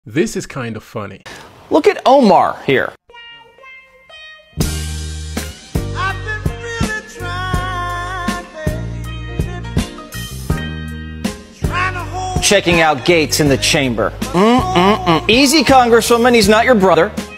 This is kind of funny. Look at Omar here. Checking out Gaetz in the chamber. Easy, Congresswoman, he's not your brother.